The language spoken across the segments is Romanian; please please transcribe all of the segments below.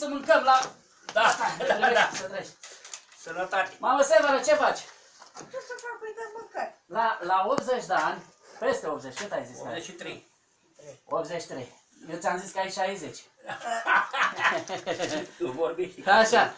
să mâncăm la... Da, da. Să treci. Sănătate. Mamă Severă, ce faci? Ce să fac? Păi de mâncat. La 80 de ani, peste 80, cât ai zis? 83. 83. Eu ți-am zis că ai 60. Tu vorbești. Așa.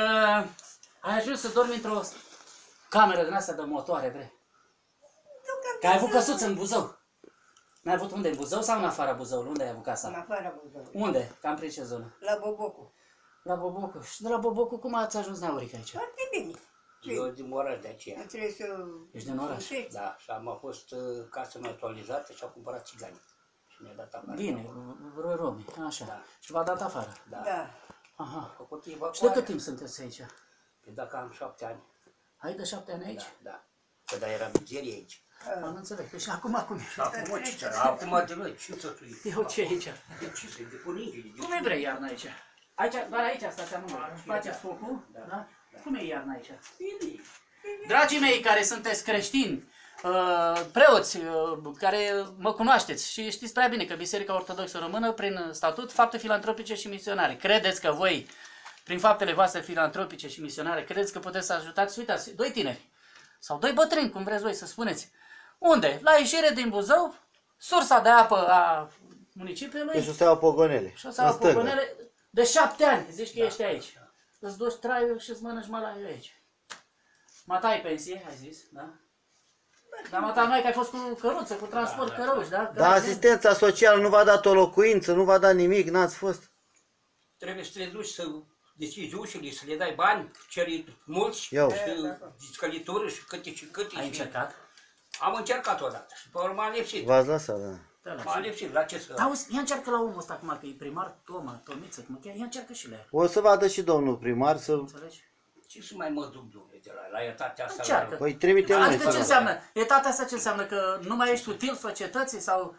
Ai ajuns să dormi într-o cameră din asta de motoare, bre. Că ai avut căsuță în Buzău. N-ai avut unde? În Buzău sau în afara Buzăului? Unde ai avut În casa? afara Buzăului. Unde? Cam prin ce zonă? La Bobocu. La Bobocu. Și de la Bobocu cum ați ajuns neauric aici? Foarte bine. Eu din Oraș de aceea. Nu trebuie să... Ești din oraș? Da, și am fost casă neutralizată și a cumpărat țigani. Și mi-a dat afară. Bine, romi, așa. Da. Și v-a dat afară. Da. Da. Aha. Făcut Și de evacuare. cât timp sunteți aici? Păi dacă am 7 ani. Ai de 7 ani aici? Da, da. Că da, era mizerie aici. Am înțeles. Păi și acum Și acum ce țara? Acum de noi, ce să fii? Eu ce aici? De ce să-i de pâningile? Cum e bre iarna aici? Aici, doar aici stați amândoi. Faceți focul? Da? Cum e iarna aici? Bine. Dragii mei care sunteți creștini, preoți, care mă cunoașteți și știți prea bine că Biserica Ortodoxă Română, prin statut, fapte filantropice și misionare. Credeți că voi, prin faptele voastre filantropice și misionare, credeți că puteți să ajutați? Uitați, 2 tineri sau 2 bătrâni, cum vreți voi să spuneți. Unde? La ieșire din Buzău, sursa de apă a municipiului. Deci o să iau pogonele. Și o să au pogonele de 7 ani, zici că ești aici. Îți duci traiul și îți mănânci malaiul aici. Mata ai pensie, ai zis, da? Dar mata noi că ai fost cu căruță, cu transport căruși, da? Dar asistența socială nu v-a dat o locuință, nu v-a dat nimic, n-ați fost? Trebuie să te duci să deschizi ușile, să le dai bani, ceri mulți, Eu. și scălitură și câte și câte. Ai încercat? Am încercat odată și pe urmă am lipsit. V-ați lăsat, da. M-am lipsit, la ce să... Auzi, ia încearcă la omul ăsta acum, că e primar, Tomiță, cum chiar, ia încearcă și le ia. O să vadă și domnul primar să... Înțelegi? Ce să mai mă duc, domnule, de la etatea asta? Încearcă. Păi trimite noi Adică ce să... înseamnă? Etatea asta ce înseamnă? Că nu mai ești util societății sau...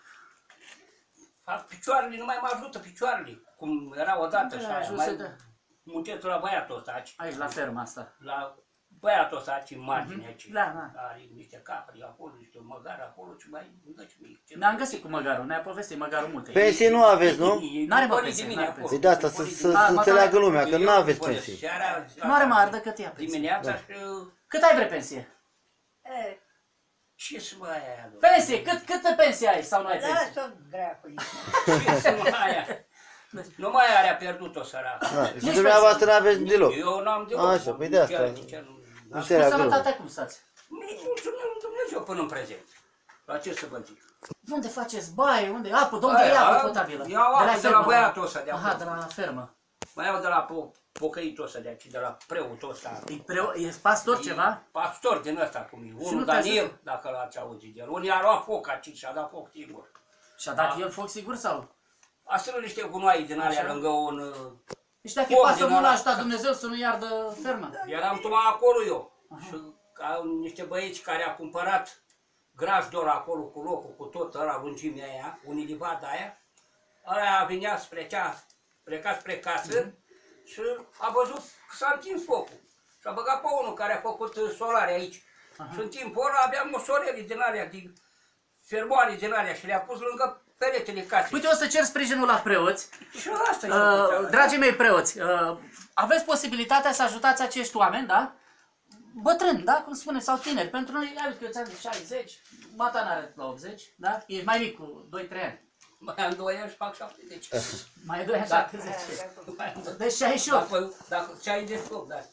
Picioarele nu mai mă ajută, picioarele, cum era odată și aia. ajută, da. Mai muncesc la băiatul ăsta aici. Aici, la ferma asta. La băiatul ăsta aici, în margine aici. Da, da. Are niște capri acolo, niște măgari acolo și mai dă și mie. Ne-am găsit cu măgarul, ne-a povestit măgarul multe. Pensii nu aveți, nu? N-are mă Păi pensie, de n-are mine pensie. Păi de asta să mă, înțeleagă lumea, că Eu nu aveți vorbesc. pensii. Seara, Nu are mare decât ea pensie. dimineața și... Cât ai bre pensie? E, Ce să mai aia? Pensie, câtă pensie ai sau nu ai pensie? lasă-o dracului. Ce să mai aia? Nu mai are, a pierdut-o săracă. Da, și dumneavoastră n-aveți deloc. Eu n-am deloc. Așa, păi de asta. Nici nu. Nu Cu înțeleagă lumea. sănătatea cum stați? Mulțumim Dumnezeu până în prezent. La ce să vă zic? Unde faceți baie? Unde apă? De unde e apă potabilă? Iau apă de la fermă, băiatul ăsta de Aha, de acolo. la fermă. Mai iau de la pocăitul ăsta de aici, de la preotul ăsta. E pastor ceva? Pastor din ăsta cum e. nu Unul te Daniel, ajută? dacă l-ați auzit de el. Unii a luat foc aici și a dat foc singur. Și-a dat el foc sigur sau? Asta nu niște gunoaie din alea Așa. lângă un... Deci dacă e Foc pastor, din nu l-a ăla. ajutat Dumnezeu să nu iardă ferma. Eram tocmai acolo eu. Și ca niște băieți care au cumpărat grajdor acolo cu locul, cu tot ăla, lungimea aia, unilivada aia. Ăla venea pleca spre casă și a văzut că s-a întins focul. Și a băgat pe unul care a făcut solare aici. Și în timpul ăla aveam mosorele din alea, din fermoare din alea și le-a pus lângă peretele casei. Uite, o să cer sprijinul la preoți. Și asta e făcut. Dragii mei preoți, aveți posibilitatea să ajutați acești oameni, da? Bătrâni, da? Cum spune, sau tineri. Pentru noi, ai că eu ți-am zis 60, mata n-are la 80, da? Ești mai mic cu 2-3 ani. Mai am 2 ani și fac 70. Mai e 2 ani, Da. 70. Mai am Deci 68. Dacă ți-ai de foc, da.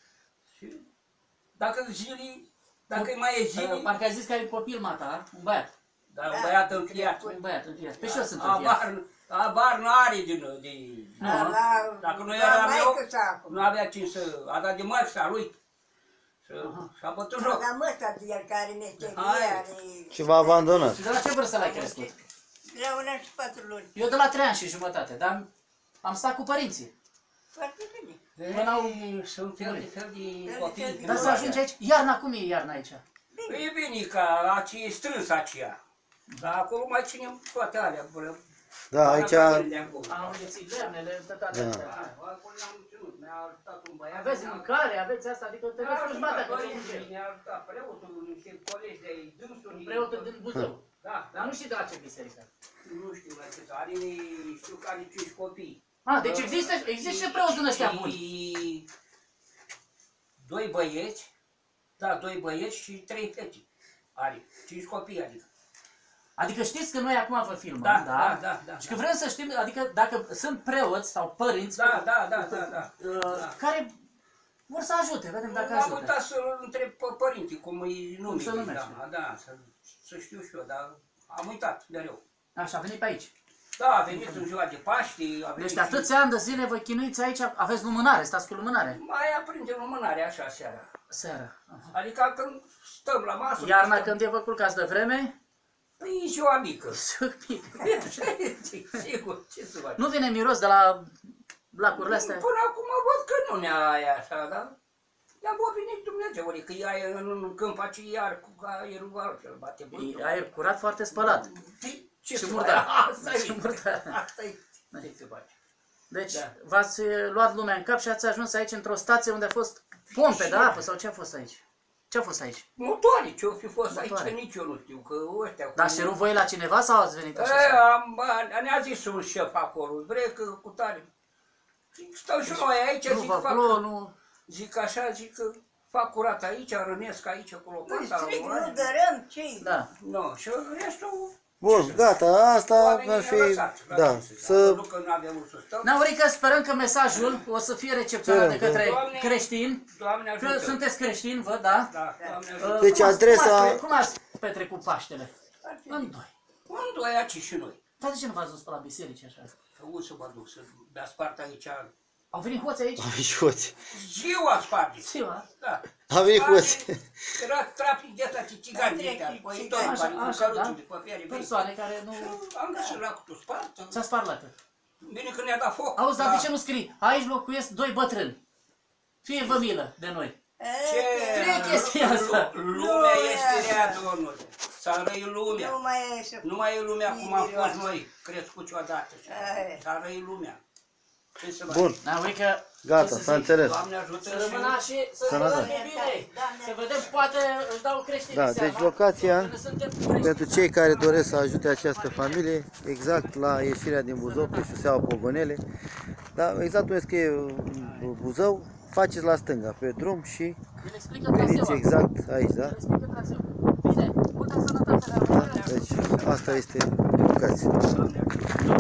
Și dacă zilii, dacă mai e zilii, Parcă ai zis că ai un copil, mata, un băiat. dar un băiat încheiat. Un băiat încheiat. Pe și eu sunt încheiat. Abar nu are de... Nu. Dacă nu la eram eu, maică-sa acum. nu avea cine să... A dat de măsa lui. Și a bătut joc. Dar măsta de el care meserie Hai. are... Și v-a abandonat. Și de la ce vârstă l-ai crescut? La 1 an și 4 luni. Eu de la 3 ani și jumătate, dar am stat cu părinții. Foarte bine. Până au... Sunt fel de copii. Dar să ajungi aici, iarna, cum e iarna aici? E bine ca aceea e strâns aceea. Dar acolo mai ținem toate alea. Da, aici... Am înghețit lemnele, toate Da. astea. Acolo ne-am ținut, ne-a ajutat un băiat. Aveți mâncare, aveți asta, adică te vezi slujbata că Ne-a ajutat preotul, niște colegi de-ai dânsului. preotul din Buzău. Da, Dar nu știu de la ce biserică. nu știu la ce, are, știu că are 5 copii. Deci există și preoți din ăștia buni. Doi băieți, da, 2 băieți și 3 fete. Are 5 copii, adică. Adică știți că noi acum vă filmăm, Da. Și că vrem să știm, adică dacă sunt preoți sau părinți Da. care vor să ajute, vedem dacă Am ajută. uitat să-l întreb pe părinții cum îi numește. se numește. Da, să știu și eu, dar am uitat mereu. Așa, a venit pe aici. Da, a venit în ziua de Paști, a venit Deci de atâția ani de zile vă chinuiți aici, aveți lumânare, stați cu lumânare. mai aprinde lumânare așa seara. Seara. Aha. Adică când stăm la masă... Iarna când e vă culcați de vreme, Păi e ziua mică. sigur. Sigur, ce să faci? Nu vine miros de la lacurile astea? Până acum văd că nu ne-a aia așa, da? I-a venit Dumnezeu, adică e în câmp aici iar cu aerul altfel, bate băi. E aer curat, foarte spălat. Ce Și să murdar. faci? Asta Și e. murdar. Asta e. Ce să faci? Deci Da. v-ați luat lumea în cap și ați ajuns aici într-o stație unde a fost pompe de apă sau ce a fost aici? Ce a fost aici? Motoare, ce-o fi fost Motoare. aici, nici eu nu știu, că ăștia... Dar și voi la cineva sau ați venit așa? Ne-a zis un șef acolo, vrei că cu tare. Zic, stau și noi aici, Nu zic, vă plouă, nu... zic așa, zic că fac curat aici, rănesc aici cu Nu lopata. stric, nu dărâm, ce Da. Nu, și restul... Bun, gata, asta oamenii ar fi, ne-au lăsat, da, să... Nu că nu avem să stăm. Naurica, sperăm că mesajul o să fie recepționat de Sperăm, către Doamne, creștini, Doamne că ajută. sunteți creștini, văd, da? Da, Doamne ajută. Deci Cum ați- adresa- Cum ați petrecut Paștele? În doi. Unde aici și noi? Dar de ce nu v-ați dus pe la biserici așa? Că unde să mă duc, să bea spart aici. Au venit hoți aici? a venit hoți. Ziua sparge. Ziua. Da. A venit Sparge, hoți. Era trafic de ăsta, țigani de ăștia, Așa, păitori, Așa, bani, cu așa, căruțul da? de pe fiare. Persoane care nu... Am găsit lacul spart. Ți-a spart lacul. Bine că ne-a dat foc. Auzi, dar Da. de ce nu scrii? Aici locuiesc 2 bătrâni. Fie vă milă de noi. Ce? Scrie chestia asta. Lumea Nu e este rea, așa. domnule. S-a răit lumea. nu mai e să... Nu mai e lumea cum am fost Miroase. noi, crescuți odată. Aia. S-a răit lumea. Ce să mai... Bun, Naurica, gata, ce să s-a zic? înțeles. Doamne ajută Să rămână și... și să Sănătate. rămână bine. Să vedem, poate își dau creștinii Da, seama. deci locația, Că suntem creștini. pentru cei care doresc să ajute această familie, exact la ieșirea din Buzău, pe șoseaua Pogonele, da, exact unde scrie Buzău, faceți la stânga, pe drum și El explică veniți traseul. exact aici, da? El explică traseul. Bine, multă sănătate. Deci asta este educația.